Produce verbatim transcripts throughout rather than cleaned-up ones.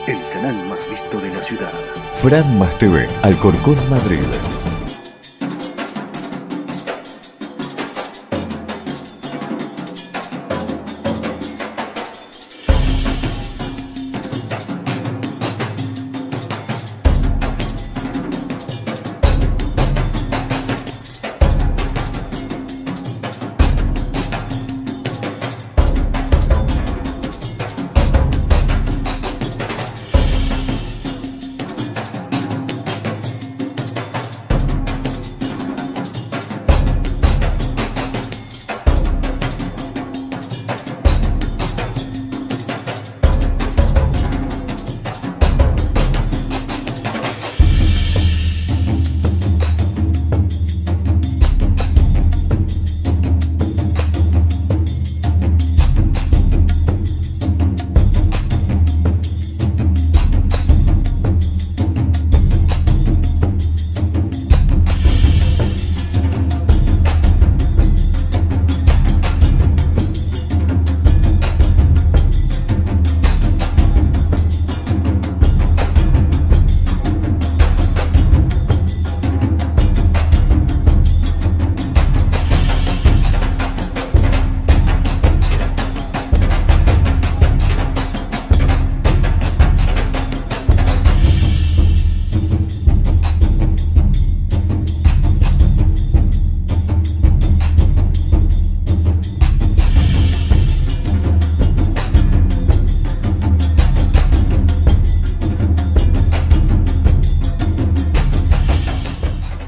el canal más visto de la ciudad. Fran Más T V, Alcorcón, Madrid.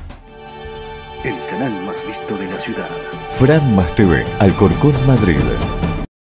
El canal más visto de la ciudad. Fran Más T V, Alcorcón, Madrid.